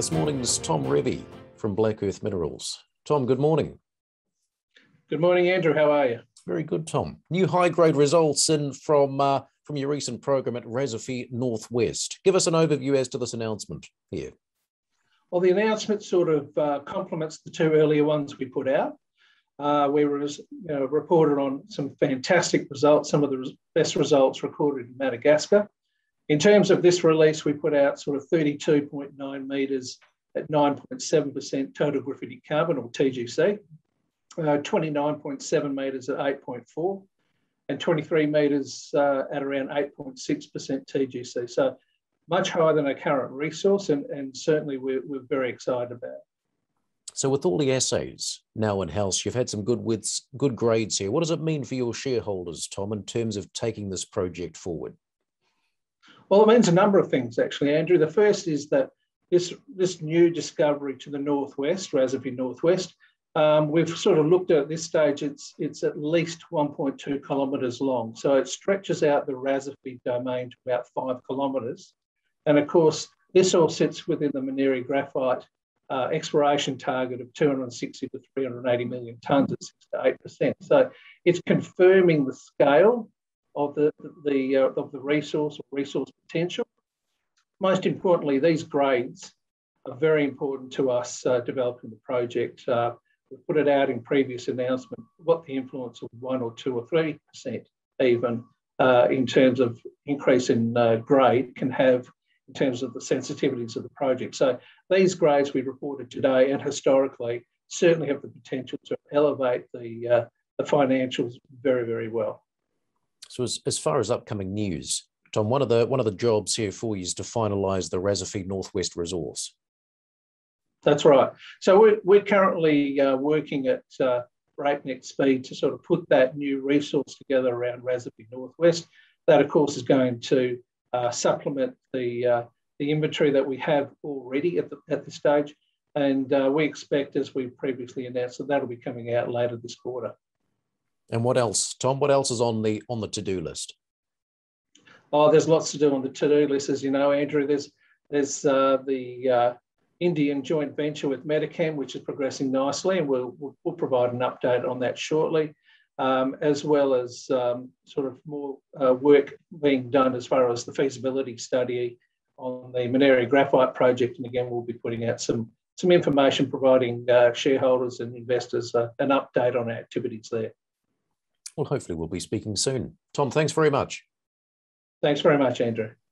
This morning's Tom Revy from BlackEarth Minerals. Tom, good morning. Good morning, Andrew. How are you? Very good, Tom. New high-grade results in from your recent program at Razafy Northwest. Give us an overview as to this announcement here. Well, the announcement sort of complements the two earlier ones we put out. We reported on some fantastic results, some of the best results recorded in Madagascar. In terms of this release, we put out sort of 32.9 metres at 9.7% total graphitic carbon, or TGC, 29.7 metres at 8.4, and 23 metres at around 8.6% TGC. So much higher than our current resource, and certainly we're very excited about it. So with all the assays now in-house, you've had some good grades here. What does it mean for your shareholders, Tom, in terms of taking this project forward? Well, it means a number of things, actually, Andrew. The first is that this new discovery to the northwest, Razafy Northwest, we've sort of looked at this stage, it's at least 1.2 kilometres long. So it stretches out the Razafy Domain to about 5 kilometres. And of course, this all sits within the Maniry graphite exploration target of 260 to 380 million tonnes at 6 to 8%. So it's confirming the scale of the resource potential. Most importantly, these grades are very important to us developing the project. We put it out in previous announcement what the influence of 1 or 2 or 3% even in terms of increase in grade can have in terms of the sensitivities of the project. So these grades we reported today and historically certainly have the potential to elevate the financials very, very well. So as far as upcoming news, Tom, one of the jobs here for you is to finalise the Razafy Northwest resource. That's right. So we're currently working at breakneck speed to sort of put that new resource together around Razafy Northwest. That, of course, is going to supplement the inventory that we have already at this stage. And we expect, as we previously announced, that that'll be coming out later this quarter. And what else, Tom? What else is on the to-do list? Oh, there's lots to do on the to-do list, as you know, Andrew. There's the Indian joint venture with Medicam, which is progressing nicely, and we'll provide an update on that shortly, as well as sort of more work being done as far as the feasibility study on the Maniry graphite project. And again, we'll be putting out some information, providing shareholders and investors an update on our activities there. Well, hopefully we'll be speaking soon. Tom, thanks very much. Thanks very much, Andrew.